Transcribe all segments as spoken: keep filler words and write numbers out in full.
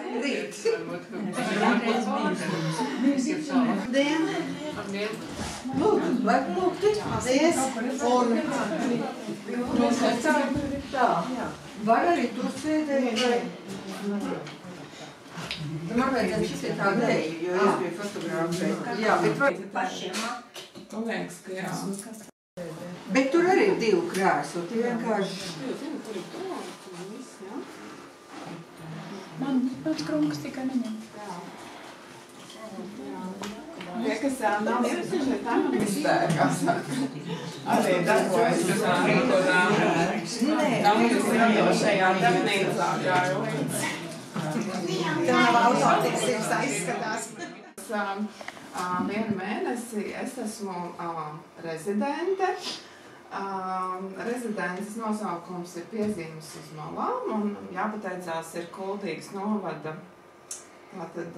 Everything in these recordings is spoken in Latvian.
Rīt. Dien. Lūdzu, lai lūgtu. Paldies. Un tā, var arī tur sēdēt, vai... Man vajadzētu šitien tā neju, jo es biju fotogrāfēt. Jā, bet var... Pašiem maki. Man liekas, ka jā. Bet tur arī ir divu krēslu, tie vienkārši... Man pēc krunkas tikai neņem. Tie, kas nav iepazīšanai, tā man izstērkās. Arī darbojas, kas rīkodā. Tam, kas radošajā darbnīcā gāju līdz. Tā nav automātiski aizskatās. Vienu mēnesi es esmu rezidente. Rezidentes nosaukums ir Piezīmes uz malām, un jāpateicās ir Kuldīgas novada tātad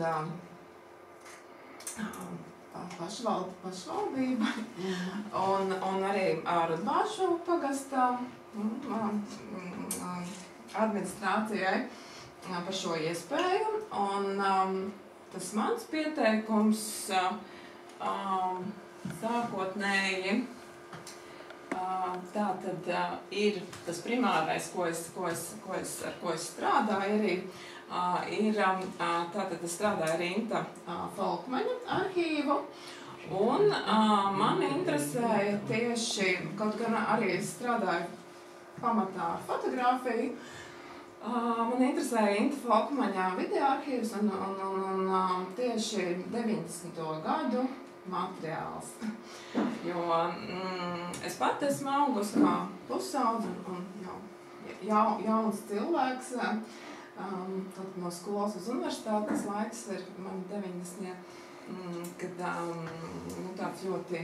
pašvald, pašvaldība un, un arī Rudbāšu pagastā administrācijai par šo iespēju. Un tas mans pieteikums sākotnēji tā tad ir tas primārais, ko es, ko es, ko es, ar ko es strādāju arī, ir, tātad es strādāju ar Inta Folkmaņa arhīvu, un man interesēja tieši, kaut gan arī es strādāju pamatā ar fotogrāfiju, man interesēja Inta Folkmaņa videoarhīvs un, un, un, un tieši deviņdesmito gadu materiāls. Jo mm, es pat esmu augus kā pusaudz un, un jau, jau, jauns cilvēks. Um, tad no skolas uz universitātes laiks ir man deviņdesmitie, mm, kad um, nu, tāds ļoti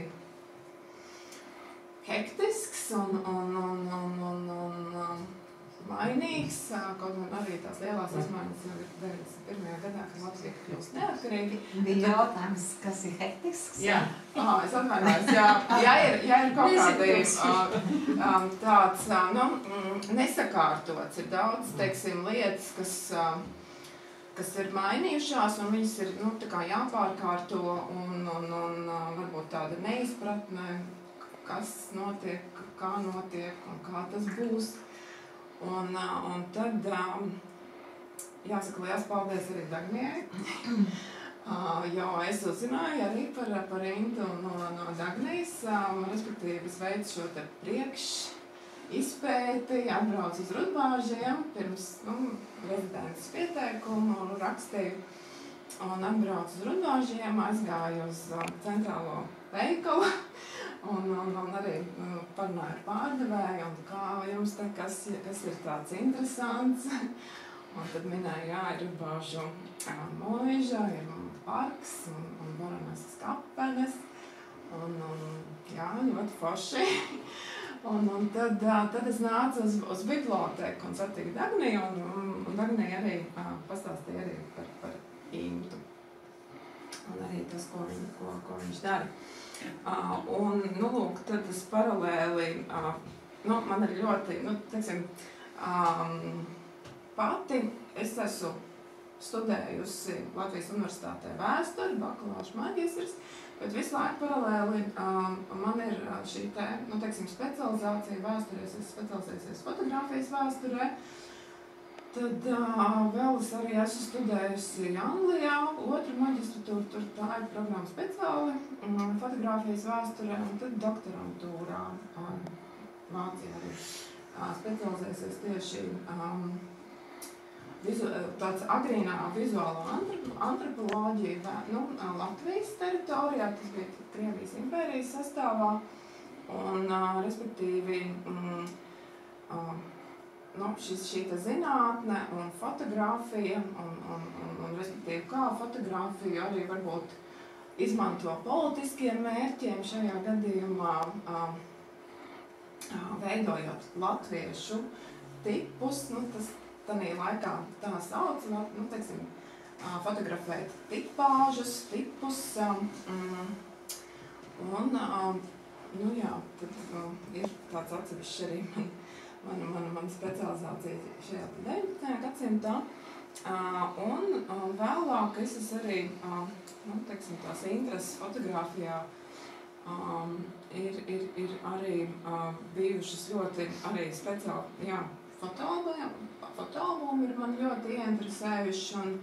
hektisks un, un, un, un, un, un, un mainīgs, kaut man arī tās lielās izmaiņas jau ir deviņdesmit pirmajā gadā, kad Latvija kļūst neatkarīgi. Bija jautājums, kas ir hektisks? Jā, ah, es atvainojos, jā, ja ir, ja ir kaut kādi uh, tāds uh, nu, nesakārtots, ir daudz, teiksim, lietas, kas, uh, kas ir mainījušās, un viņas ir nu, tā kā jāpārkārto, un, un, un uh, varbūt tāda neizpratne, kas notiek, kā notiek un kā tas būs. Un, un tad jāsaka liels paldies arī Dagnijai, jo es uzzināju arī par, par Intu no, no Dagnijas, respektīvi es veicu šo te priekš izpēti, atbraucu uz Rudbāžiem, pirms nu, rezidentes pieteikumu rakstīju, un atbraucu uz Rudbāžiem, aizgāju uz centrālo veikalu. Un, un, un arī nu, parunāju ar pārdevēju, un kā jums te, kas, kas ir tāds interesants. Un tad minēju, jā, ir Rudbāžu mūža, ir parks un, un Baroneses kapenes. Un, un jā, ļoti forši. Un, un tad, tad es nācu uz, uz biblioteku un satiku Dagniju, un, un Dagnija arī pastāstīja arī par, par Intu. Un arī tas, ko, viņ, ko, ko viņš dara. Uh, un, nu, lūk, tad es paralēli, uh, nu, man ir ļoti, nu, teiksim, um, pati es esmu studējusi Latvijas universitātē vēsturi, bakalāžu maģistrs, bet visu laiku paralēli um, man ir šī te, nu, teiksim, specializācija vēsturē, es esmu specializējusies fotogrāfijas vēsturē. Tad uh, vēl es arī esmu studējusi Anglijā, otru maģistratūru, tur tā ir programma speciāli, um, fotogrāfijas vēsturē, un tad doktorantūrā um, Vācijā arī uh, specializēsies tieši um, vizu, tāds agrīnā vizuālo antropoloģija, nu, Latvijas teritorijā, tas bija Krievijas impērijas sastāvā, un uh, respektīvi um, um, Nu, šis, šīta zinātne un fotogrāfija, un, un, un, un respektīvi kā fotogrāfiju arī varbūt izmanto politiskiem mērķiem šajā gadījumā, um, veidojot latviešu tipus, nu, tas tanī laikā tā sauc, nu, teiksim, fotografēt tipāžus, tipus, um, un, um, nu jā, tad um, ir tāds atsevišķs arī man. Mana, mana, mana specializācija šajā deviņdesmitajā gadsimtā. Uh, un uh, vēlāk es esmu arī, uh, nu, teiksim, tās intereses fotogrāfijā um, ir, ir, ir arī uh, bijušas ļoti arī speciāli, jā, fotoalbumi, fotoalbumi ir man ļoti ieinteresējuši, un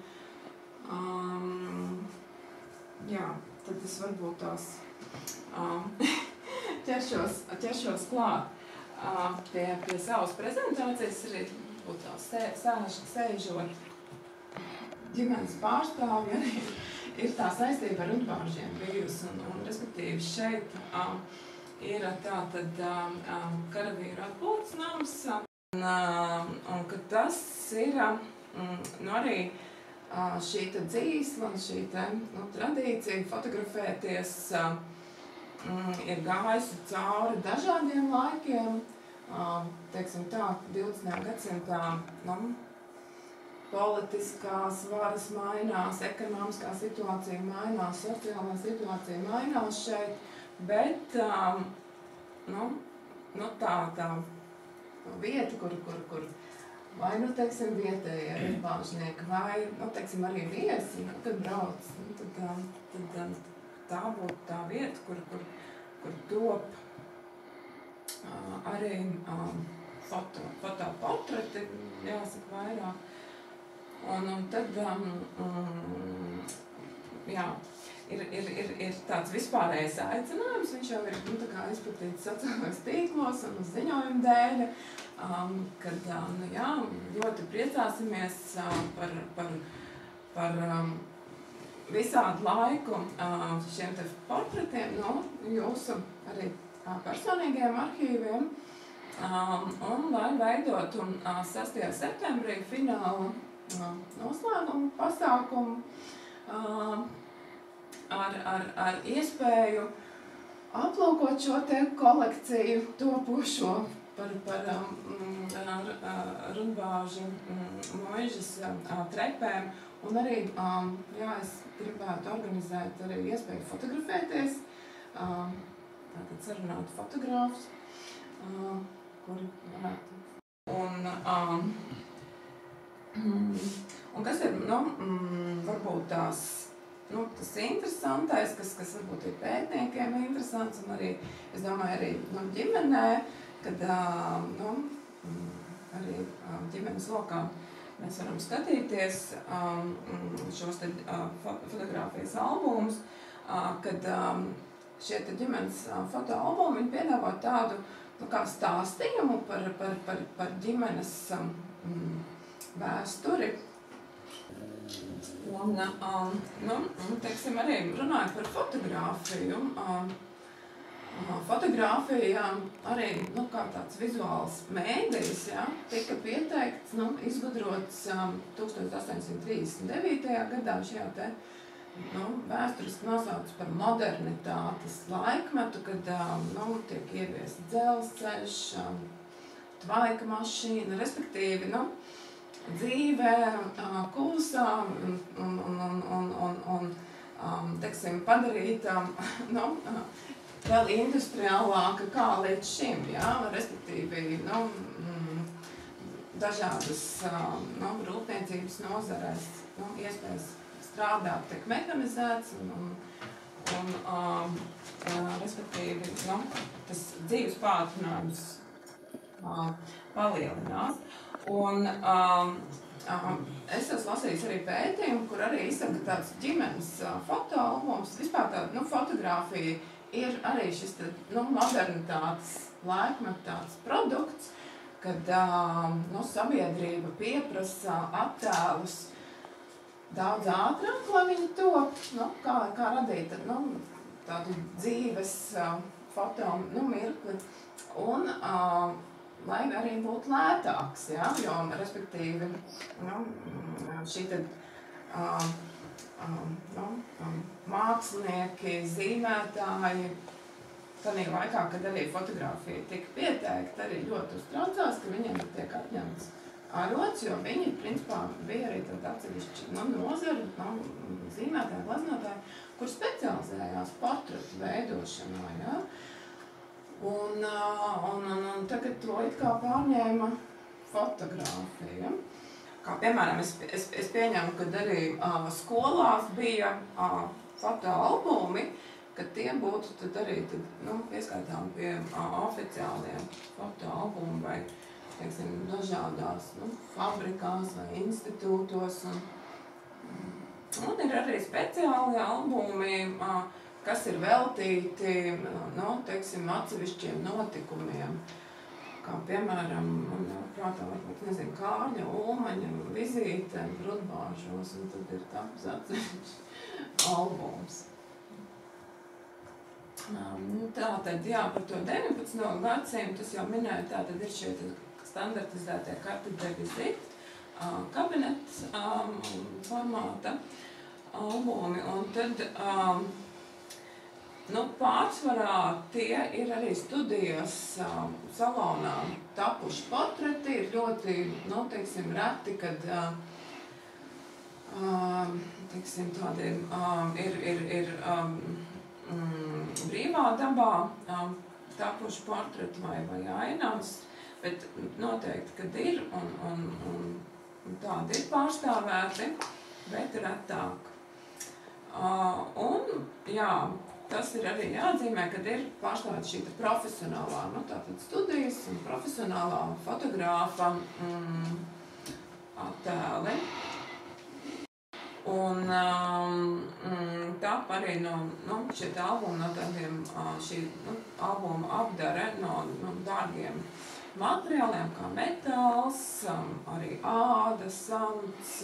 um, jā, tad es varbūt tās um, ķeršos, ķeršos klāt uh, pie, pie savas prezentācijas, arī būtu tā sē, sēž, sēžot ģimenes pārstāvji arī ir tā saistība ar rudbāržiem bijusi, un, un respektīvi šeit um, ir tā tad um, karavīru atpūtas nams, un, um, un ka tas ir um, nu arī uh, šī te dzīsla un šī te nu, tradīcija fotografēties um, ir gājusi cauri dažādiem laikiem, um, teiksim tā, divdesmitajā gadsimtā, nu, politiskās varas mainās, ekonomiskā situācija mainās, sociālā situācija mainās šeit, bet um, nu, nu tā, tā vieta, kur, kur, kur vai, nu, teiksim, vietējie rudbāžnieki, vai, nu, teiksim, arī viesi, nu, kad brauc, nu, tad, tad, tad tā būtu tā vieta, kur, kur, kur top uh, arī um, foto, fotoportreti, jāsaka vairāk. Un, un tad, um, um, jā, ir, ir, ir, ir tāds vispārējais aicinājums, viņš jau ir, nu, tā kā izplatīts sociālajos tīklos un uz ziņojumu dēļ, um, kad, um, nu, jā, ļoti priecāsimies uh, par, par, par um, visādu laiku uh, šiem te portretiem, no jūsu arī uh, personīgajiem arhīviem, um, un lai veidotu uh, sastajā septembrī finālu noslēgumu pasākumu uh, ar, ar, ar iespēju aplūkot šo te kolekciju topošo par, par um, rudbāžu um, mūžas uh, trepēm, un arī, um, jā, es gribētu organizēt arī iespēju fotografēties, um, tātad sarunāt fotogrāfus, um, kuri varētu. Un, um, Un kas ir, nu, varbūt tās, nu, tas interesantais, kas, kas varbūt ir pētniekiem interesants, un arī, es domāju, arī, nu, ģimenē, kad, nu, arī ģimenes lokā mēs varam skatīties šos te fotogrāfijas albumus, kad šie te ģimenes fotoalbumi, viņi piedāvā tādu, nu, kā stāstījumu par, par, par, par ģimenes vēsturi. Un, um, nu, teiksim, arī runājot par fotogrāfiju, um, fotogrāfija arī, nu, kā tāds vizuāls mēdījis, ja, tika pieteikts, nu, izgudrots um, tūkstoš astoņsimt trīsdesmit devītajā gadā šajā te, nu, vēsturiski nosaucts par modernitātes laikmetu, kad, um, nu, tiek ieviests dzelzceļš, um, tvaika mašīna, respektīvi, nu, dzīvē, klusā un, un, un, un, un, un um, teiksim, padarīta, nu, vēl industriālāka kā līdz šim, jā, respektīvi, nu, dažādas, nu, rūpniecības nozarēs, nu, iespējas strādāt tiek mehanizēts un, un, un um, respektīvi, nu, tas dzīves pātrinājums uh, palielinās. Un um, um, es esmu lasījis arī pētījumu, kur arī izsaka tāds ģimenes uh, fotoalbums. Vispār tāda, nu, fotogrāfija ir arī šis, tad, nu, modernitātes laikmeta tāds produkts, kad, um, nu, sabiedrība pieprasa attēlus daudz ātrāk, lai viņi top, nu, kā, kā radīt, nu, tādu dzīves uh, foto, nu, mirkli. Un, uh, lai arī būtu lētāks, ja, jo, respektīvi, nu, šī tad, um, um, nu, um, mākslinieki, zīmētāji, tādā laikā, kad arī fotografija tika pieteikta, arī ļoti uztraucās, ka viņiem tiek atņemts arots, jo viņi, principā, bija arī tad atsevišķi, nu, nozari, nu, zīmētāji, gleznotāji, kur specializējās portretu veidošanā, ja. Un, un, un, un tagad to it kā pārņēma fotogrāfija. kā piemēram, es, es, es pieņemu, ka arī uh, skolās bija uh, fotoalbumi, ka tie būtu tad arī tad, nu, pieskaitām pie uh, oficiāliem fotoalbumu vai, teiksim, dažādās nu, fabrikās vai institūtos. Un, un ir arī speciāli albumi, uh, kas ir veltīti, nu, teiksim, atsevišķiem notikumiem. Kā piemēram, man prātā varbūt, nezinu, Kārļa, Ulmaņa vizīte Rudbāžos, un tad ir tāds atsevišķs albums. Um, tātad, jā, par to deviņpadsmito gadsimtu, tas jau minēju, tātad ir šie standartizētie carte de visite, uh, kabinets um, formāta albumi, un tad um, nu, pārsvarā tie ir arī studijas um, salonā tapuši portreti, ir ļoti, nu, teiksim, reti, kad, uh, um, teiksim, tādi um, ir, ir, ir um, mm, brīvā dabā um, tapuši portreti vai, vai ainās, bet noteikti, kad ir, un, un, un tādi ir pārstāvēti, bet retāk. Uh, un, jā, tas ir arī jāatzīmē, kad ir pārstāvēta šī profesionālā, nu, tātad studijas un profesionālā fotogrāfa mm, attēli. Un um, tā arī no, nu, šie albumi no tādiem, šī nu, albuma apdare no, no dārgiem materiāliem, kā metāls, um, arī āda, samts,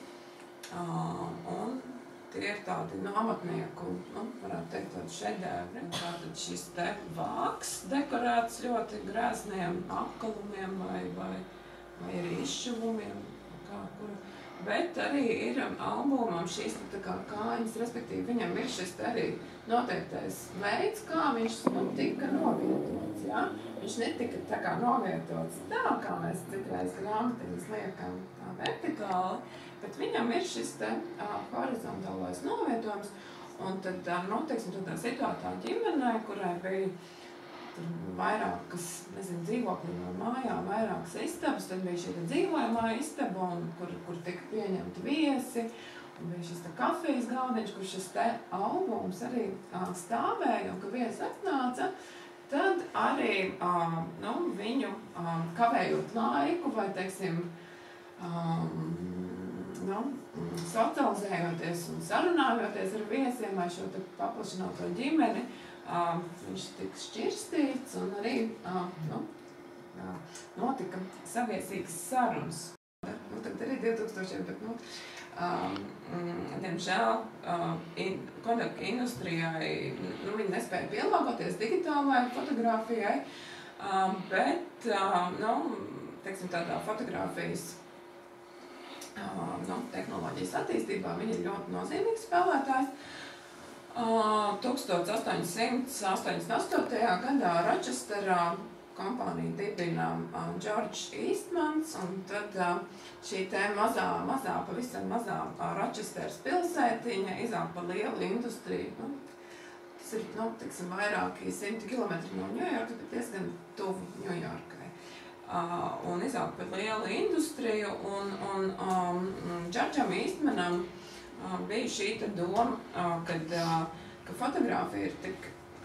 uh, un tie ir tādi nu, amatnieku, nu, varētu teikt, tādi šedevri. Tātad šis te vāks dekorēts ļoti grezniem apkalumiem vai, vai, vai arī izšuvumiem, kā kur. Bet arī ir albumam šīs tā kā kājas, respektīvi viņam ir šis te arī noteiktais veids, kā viņš nu, tika novietots, ja? Viņš netika tā kā novietots tā, kā mēs citreiz grāmatiņas liekam tā vertikāli, bet viņam ir šis te uh, horizontālais novietojums, un tad, uh, nu, teiksim, tādā situātā ģimenē, kurai bija vairākas, nezinu, dzīvokļi no mājām, vairākas istabas, tad bija šī dzīvojamā istaba, un, kur, kur tika pieņemti viesi, un bija šis te kafijas galdiņš, kur šis te albums arī uh, stāvēja, un, kad viesi atnāca, tad arī, uh, nu, viņu uh, kavējot laiku, vai, teiksim, um, nu, socializējoties un sarunājoties ar viesiem vai šo te paplašināto ģimeni, uh, viņš tika šķirstīts un arī uh, nu, uh, notika saviesīgas sarunas. Nu, tad arī divtūkstošiem, bet, nu, um, diemžēl, uh, in, Kodak industrijai, nu, viņi nespēja pielāgoties digitālajai fotogrāfijai, uh, bet, uh, nu, teiksim, tādā fotogrāfijas Uh, nu, tehnoloģijas attīstībā viņi ir ļoti nozīmīgs spēlētājs. Uh, tukstot astoņsimt astoņdesmit astotajā gadā Rochesterā kompāniju dibina uh, George Eastmans, un tad uh, šī te mazā, mazā, pavisam mazā uh, Rochesteras pilsētiņa izaug par lielu industriju. Nu, tas ir, nu, tiksim, vairāki simti kilometri no Ņujorkas, bet diezgan tuvu Ņujorkai. Uh, un izaug par lielu industriju, un, un um, Džordžam Eastmanam uh, bija šī te doma, uh, kad, uh, ka fotogrāfija ir tik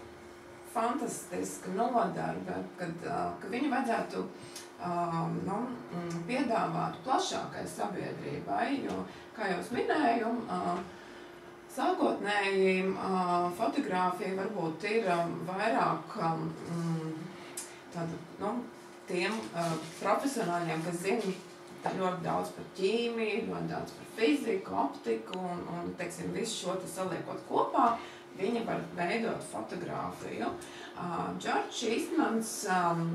fantastiska nodarbe, kad, uh, ka viņu vajadzētu uh, nu, piedāvāt plašākai sabiedrībai, jo, kā jau es minēju, uh, sākotnēji uh, fotogrāfija varbūt ir um, vairāk um, tāda, nu, tiem uh, profesionāļiem, kas zina ļoti daudz par ķīmiju, ļoti daudz par fiziku, optiku un, un teiksim, visu šo te saliekot kopā, viņi var veidot fotogrāfiju. Uh, George Eastmans um,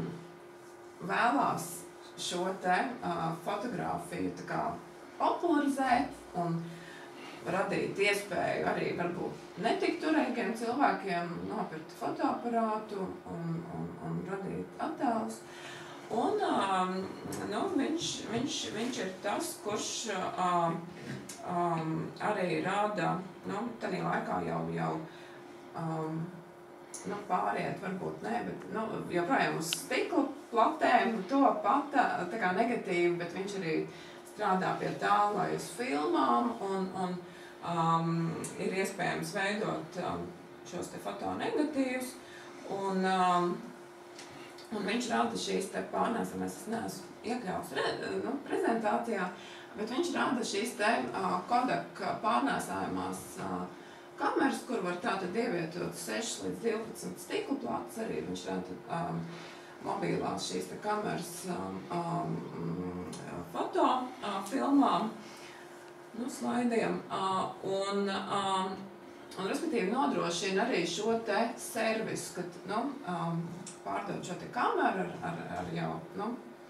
vēlās šo te uh, fotogrāfiju tā kā popularizēt un radīt iespēju arī varbūt netik turīgiem cilvēkiem nopirkt fotoaparātu un, un, un radīt attēlus. Un um, nu, viņš, viņš, viņš ir tas, kurš um, um, arī rāda, nu, tādā laikā jau, jau um, nu, pāriet, varbūt ne, bet nu, joprojām uz stikla platēm to pat tā kā negatīvi, bet viņš arī strādā pie tā, lai uz filmām un, un um, ir iespējams veidot um, šos te fotonegatīvus. Un, um, un viņš rada šīs te pārnēsamās, es neesmu iekļauts re, nu, prezentācijā, bet viņš rada šīs te uh, Kodak pārnēsājumās uh, kameras, kur var tātad ievietot sešas līdz divpadsmit stikla plātas, arī viņš rada um, mobilās šīs te kameras um, um, foto uh, filmām, nu, slaidiem, uh, un, um, un respektīvi nodrošina arī šo te servisu, kad, nu, um, pārdod šo te kameru ar, ar, ar jau, nu,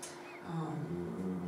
um,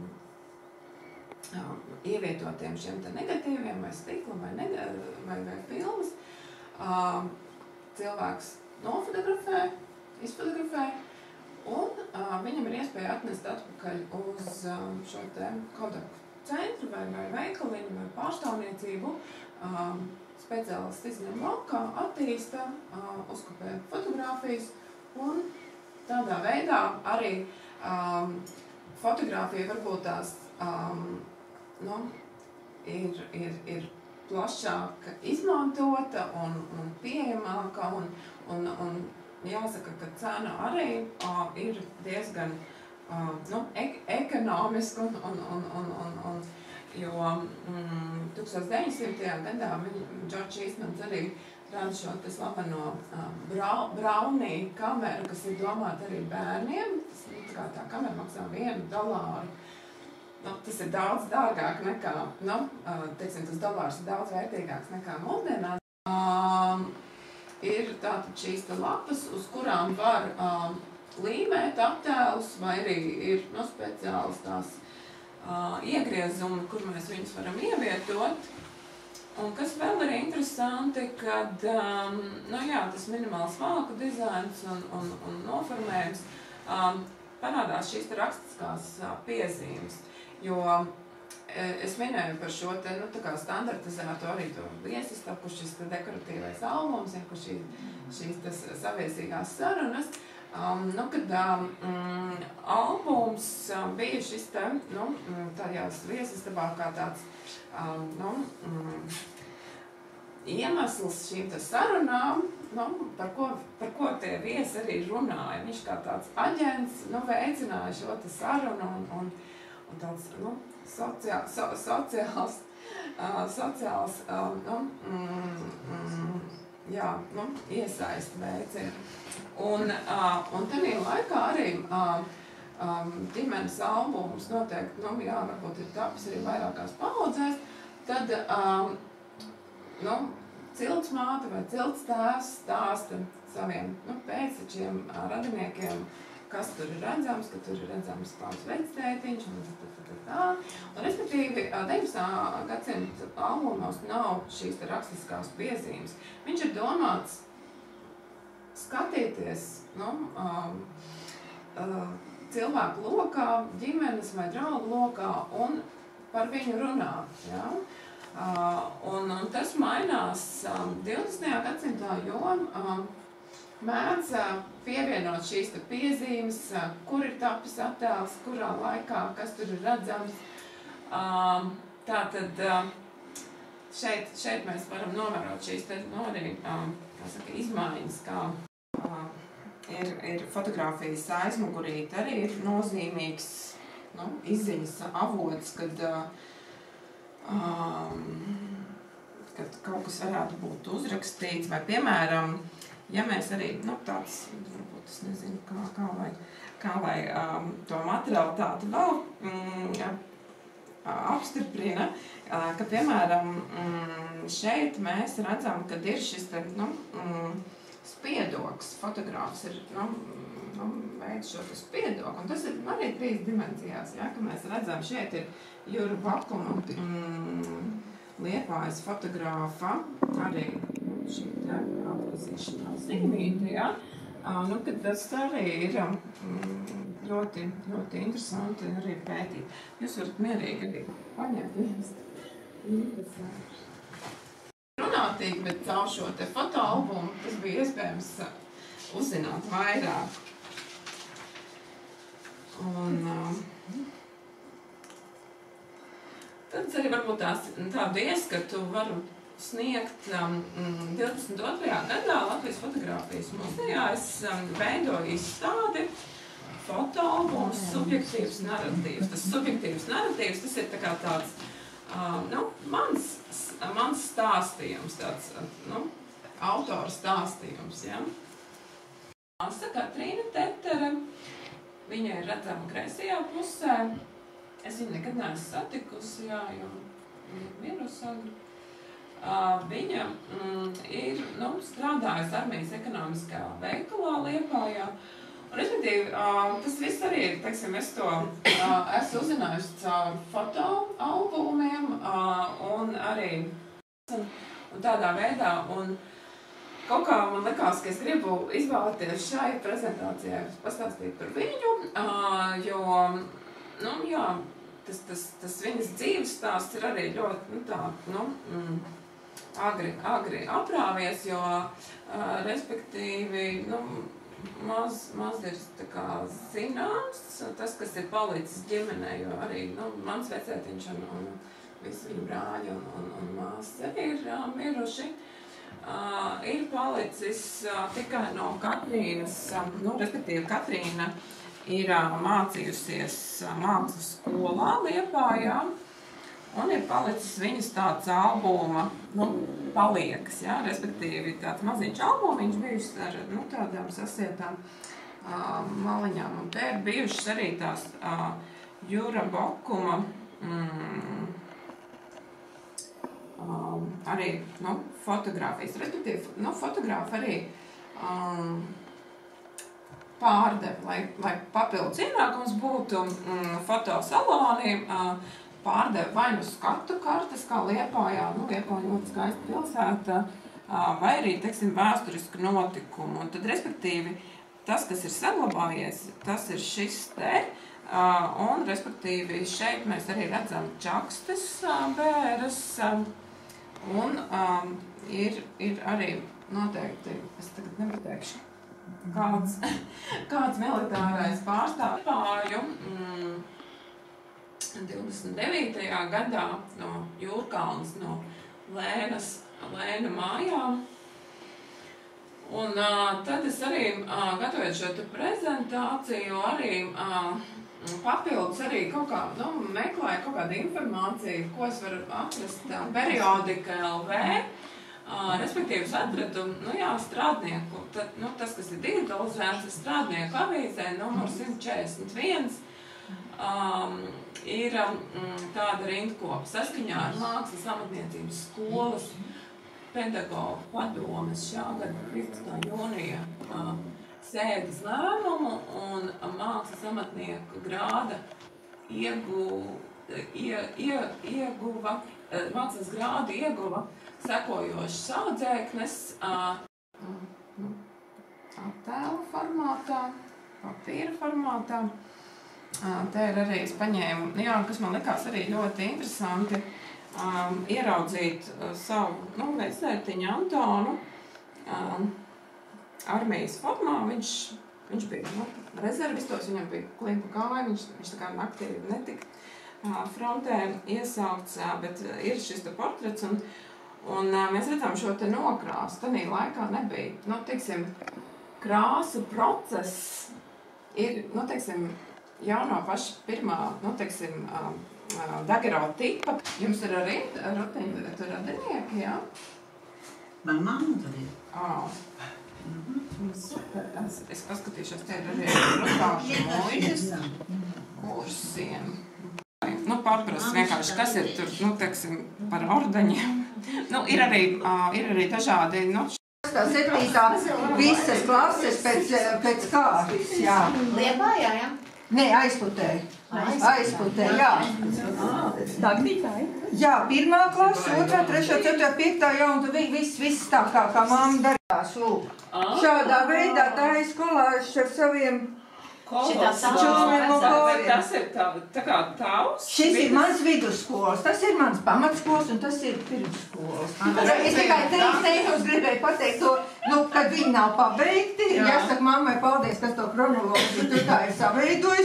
um, ievietotiem šiem te negatīviem vai stikla vai, nega, vai, vai filmas. Um, cilvēks nofotografē, izfotografē, un uh, viņam ir iespēja atnest atpakaļ uz um, šo te Kodak centru vai, vai veikaliņu vai pārstāvniecību. Um, speciālisti izņem laukā, attīsta, uh, uzkopē fotogrāfijas, un tādā veidā arī um, fotogrāfija varbūt tās um, nu, ir, ir, ir plašāk izmantota un, un pieejamāka, un, un, un jāsaka, ka cena arī uh, ir diezgan uh, nu, ek ekonomiska, un, un, un, un, un, un, jo mm, tūkstoš deviņsimtajā gadā George Eastmans arī rada šo te slaveno uh, brau, Brownie kameru, kas ir domāta arī bērniem. Tas, tā, tā kamera maksā vienu dolāru. Nu, tas ir daudz dārgāk nekā, nu, teiksim, tas dolārs ir daudz vērtīgāks nekā mūsdienās. Um, ir tātad šīs te lapas, uz kurām var um, līmēt attēlus, vai arī ir, nu, speciāls tās uh, iegriezumi, kur mēs viņus varam ievietot. Un kas vēl ir interesanti, kad, um, nu jā, tas minimāls valku dizains un, un, un noformējums um, parādās šīs te rakstiskās uh, piezīmes. Jo es minēju par šo te, nu, tā kā standartizētu arī to viesistapu, šis te dekoratīvais albums, ja, kur šī, šīs tas saviesīgās sarunas. Um, nu, kad um, albums um, bija šis te, nu, tajās viesistabā kā tāds, um, nu, um, iemesls šīm te sarunām, nu, par ko, par ko tie viesi arī runāja. Viņš kā tāds aģents, nu, veicināja šo te sarunu un, un un tāds, nu, sociā, so, sociāls, uh, sociāls, uh, nu, mm, mm, jā, nu, iesaist veicina. Un, uh, un tenī laikā arī uh, um, ģimenes albums noteikti, nu, jā, varbūt ir tapis arī vairākās paudzēs, tad, um, nu, cilts māte vai cilts tēvs stāsta saviem, nu, pēctečiem, radiniekiem, kas tur ir redzams, ka tur ir redzams tās vectētiņš un tā, tā, tā, tā. Un, respektīvi, deviņdesmitā gadsimta albumos nav šīs te rakstiskās piezīmes. Viņš ir domāts skatīties, nu, um, uh, cilvēku lokā, ģimenes vai draugu lokā un par viņu runāt, ja? Uh, un, un tas mainās um, divdesmitajā gadsimtā, jo um, mēdz pievienot šīs te piezīmes, kur ir tapis attēls, kurā laikā, kas tur ir redzams. Um, tātad šeit, šeit mēs varam novērot šīs te, nu, arī, um, kā saka, izmaiņas, kā uh, ir, ir fotogrāfijas aizmugurīt arī ir nozīmīgs, nu, izziņas avots, kad, uh, um, kad kaut kas varētu būt uzrakstīts, vai, piemēram, ja mēs arī, nu, tāds, varbūt es nezinu, kā, kā lai, kā lai um, to materialitāti vēl mm, apstiprina, uh, ka, piemēram, mm, šeit mēs redzam, kad ir šis te, nu, mm, spiedoks, fotogrāfs ir, nu, nu, veids šo te spiedoku, un tas ir arī trīs dimensijās, ja, ka mēs redzam, šeit ir Jura Bakuma mm, Liepājas fotogrāfa, arī šī te atpazīšanās zīmīte, ja? uh, nu, kad tas arī ir mm, ļoti, ļoti interesanti arī pētīt. Jūs varat mierīgi arī paņemt viens interesanti. Runātīgi, bet caur šo te fotoalbumu tas bija iespējams uzzināt vairāk. Un, uh, tad arī varbūt tās, tādu ieskatu varu sniegt um, divdesmit otrajā gadā Latvijas fotogrāfijas muzejā. Es um, veidoju izstādi fotoalbums subjektīvs narratīvs. Tas subjektīvs narratīvs, tas ir tā kā tāds, uh, nu, mans, mans stāstījums, tāds, nu, autora stāstījums, ja. Māsa Katrīna Tetere, viņa ir redzama kreisajā pusē. Es viņu nekad neesmu satikusi, jā, jo viņa ir mirusi agri. Uh, viņa mm, ir, nu, strādājusi armijas ekonomiskā veikalā Liepājā. Un, respektīvi, uh, tas viss arī ir, teiksim, es to uh, esmu uzzinājusi caur fotoalbumiem uh, un arī un, un tādā veidā. Un kaut kā man likās, ka es gribu izvēlēties šai prezentācijai pastāstīt par viņu, uh, jo, nu, jā, tas, tas, tas viņas dzīves stāsts ir arī ļoti, nu, tā, nu, mm, agri, agri aprāvies, jo, uh, respektīvi, nu, maz, maz ir tā kā zināms, tas, kas ir palicis ģimenē, jo arī, nu, mans vecētiņš un, un visi viņu brāļi un, un, un māsas arī ir uh, miruši. Uh, ir palicis uh, tikai no Katrīnas, uh, nu, respektīvi, Katrīna ir uh, mācījusies uh, mākslas skolā Liepājā, un ir palicis viņas tāds albuma, nu, paliekas, ja, respektīvi tāds maziņš albumiņš bijušas ar, nu, tādām sasietām uh, maliņām, un te ir bijušas arī tās uh, Jura Bokuma, mm, um, arī, nu, fotogrāfijas, respektīvi, nu, fotogrāfi arī um, pārdeva, lai, lai papildus ienākums būtu mm, fotosaloniem, uh, pārdeva vai nu skatu kartes, kā Liepājā, nu, Liepāja ļoti skaista pilsēta, vai arī, teiksim, vēsturisku notikumu. Un tad, respektīvi, tas, kas ir saglabājies, tas ir šis te, un, respektīvi, šeit mēs arī redzam čakstes bēres, un um, ir, ir arī noteikti, es tagad nepateikšu, kāds, kāds militārais pārstāvju, mm, divdesmit devītajā gadā no Jūrkalnas, no Lēnas, Lēna mājām. Un uh, tad es arī, uh, gatavojot šo te prezentāciju, arī uh, papildus arī kaut kā, nu, meklēju kaut kādu informāciju, ko es varu atrast uh, periodika L V. Uh, respektīvi, es atradu, nu jā, strādnieku, tad, nu, tas, kas ir digitalizēts, strādnieku avīzē, numur simt četrdesmit viens. Um, ir um, tāda rindkopa saskaņā ar Mākslas amatniecības skolas pedagogu padomes šā gada trīspadsmitā jūnija uh, sēdes lēmumu un uh, mākslas amatnieku grāda ieguva, ie, ie, ieguva uh, mākslas grāda ieguva sekojošas audzēknes uh, attēlu formātā, papīra formātā. Te ir arī, es paņēmu, jā, kas man likās arī ļoti interesanti, um, ieraudzīt uh, savu, nu, vecētiņu Antonu um, armijas formā. Viņš, viņš bija, nu, rezervistos, viņam bija klimpa kāja, viņš, viņš tā kā aktīvi netika uh, frontē iesaukts, uh, bet ir šis te portrets, un, un uh, mēs redzam šo te nokrāsu. Tanī laikā nebija, nu, teiksim, krāsu process ir, nu, teiksim, jau no paša pirmā, nu, teiksim, uh, uh, daguerreotipa tipa. Jums ir arī rutiņi, tur radinieki, jā? Man mamma tur ir. Oh. Mm-hmm. Super. Es, es paskatīšos, te ir arī rutāšu muižas kursiem. Nu, pārprast vienkārši, kas ir tur, nu, teiksim, par ordeņiem. Nu, ir arī, uh, ir arī dažādi, nu, Tā septītā visas klases pēc, pēc kārtas, jā. Liepājā, jā? Nē, aizputē. Aizputē, jā. Jā, pirmā klasa, otrā, trešā, ceturtā, piektā, jā, un tad viss, viss tā kā, kā mamma darījās, lūk. Šādā veidā tā ir skolājuši ar saviem čūmiem un koriem. Tas ir tā, tā kā tavs? Šis ir mans vidusskolas, tas ir mans pamatskolas un tas ir pirmsskolas. Es tikai trīs teikumus gribēju pateikt to, nu, kad viņi nav pabeigti. Jāsaka mammai paldies, kas to kronoloģiju tur tā ir saveidojis.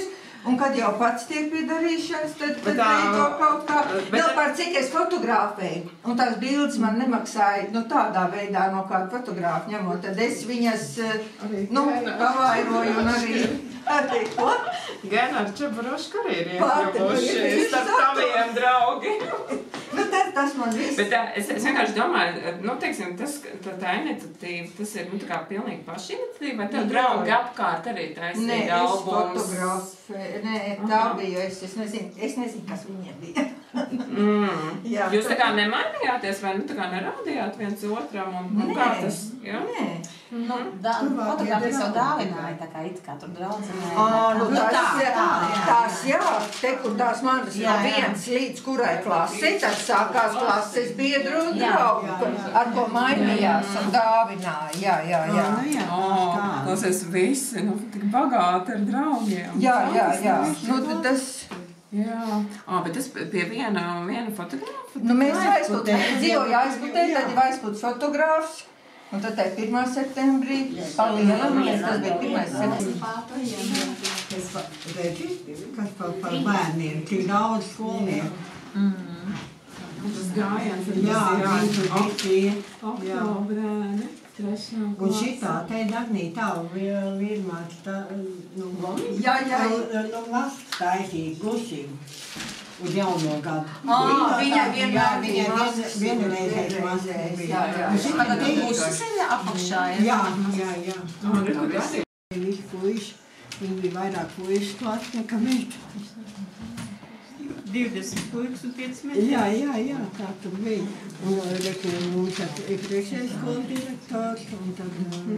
Un kad jau pats tiek piedarījušies, tad, tad Bet tā- arī to kaut kā, bet- vēl par cik es fotografēju, un tās bildes man nemaksāja, nu tādā veidā no kāda fotografa ņemot, tad es viņas, Arī nu, Gena. pavairoju un arī, arī ko? Gena ar Čeburošku arī ir Pārti, iekļuvuši ir starp satura. taviem draugiem. Nu, tad tas man viss. Bet tā, es, es vienkārši domāju, nu, teiksim, tas, tā, tā iniciatīva, tas ir, nu, tā kā pilnīgi paša iniciatīva, vai tev Jā. draugi apkārt arī Nē, taisīja es albums? fotografēju, nē, tā bija, es, es nezinu, es nezinu, kas viņiem bija. Mm. Jā, Jūs tā tā- kā nemainījāties, vai nu tā kā nerādījāt viens otram, un, un Nē. kā tas, jā? Nē. Nu, fotogrāfijas jau dāvināja, tā kā it kā tur draudzenē. Ā, nu, Nu, tās, tā, jā, tā, jā. tās jā, te, kur tās manas no Jā, jā. viens līdz kurai klasei, tad sākās klases biedru un Jā, draugu, jā, jā. ar ko mainījās un dāvināja, jā, jā, jā. O, klausies visi, nu, tik bagāti ar draugiem. Jā, jā, jā, nu, tad tas, Jā, o, bet tas pie viena, viena fotografa? nu, mēs aizputējām, dzīvoja aizputē, tad jau aizput fotogrāfs, un tad tā pirmā septembrī, palielam, mēs tas bija pirmais septembrī. Kas pa- redzi, kas par, par bērniem, tik daudz skolnieku. Tas gājiens ir Jā, viņi tur visi iet. oktobrēni, trešā Un šitā te Dagnī tavu virmāts, tā, nu, Jā, jā. nu, maskas taisīt gusīm uz jauno gadu. Ā, viņai vienmēr Jā, bija viņai maskas, vien- vienreizēs maskas vienreizēs, bija. jā, jā. Un šitā Tagad te tur ir- puses ir apakšā, Jā, jā, jā. O, re, kur tas ir? Visi puiši, viņi bija vairāk puiši klāt nekā meitenes. divdesmit puikas un piecas meitenes. Jā, jā, jā, tā tur bija. Un reku, mums ir iepriekšējais skolas direktors, un tad...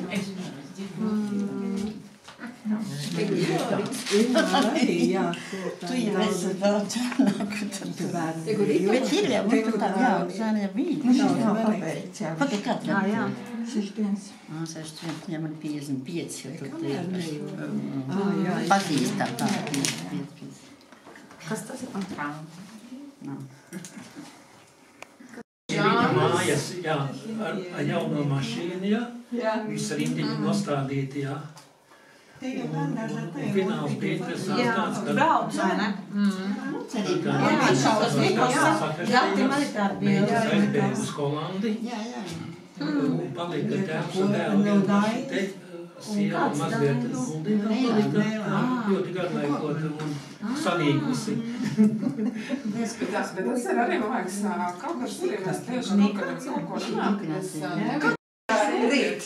Ilmāra arī, jā, ko tā Tu jau esi daudz jaunāka. bērni. Bet ir jau, Te, kur tā tā- jā, zānē bija. Nu, šis nav pabeigts, jā. Pagaid, kā tā? Jā, sešdienas. Ā, sešdien, viņam ir piecdesmit pieci, jo tur Kamēr ir nejūt. Ā, jā, jā. pazīstam tā, piecdesmit pieci. Kas tas ir? Nav. Viņa mājas, jā, ar, ar jauno mašīnu, jā, Jā. visi rindiņi nostādīti, jā. Te jau bērnās ar Un tevi. fināls bija interesants tāds, ka... Brauc, vai ne? Nu, cerīgi. Jā, Jā, jā, šaubas jā, likās. jā, Jā, tie man ir tādi bija. Mēģis aizbēga uz Holandi, Jā, jā. un palika tēvs Ko, un no dēls. Daina? Te sieva mazliet guldītā palika, jā, ļoti garlaikota un sanīkusi. Bet tas, bet tas ir arī, man liekas, ā, kaut kas arī mēs tieši kaut kad ar cilvēku runājam, ka tas, ā, Rīt.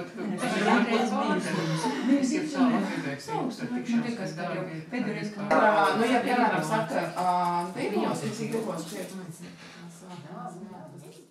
Nu, ja piemēram saka, ā, deviņos ir cik tikos šeit.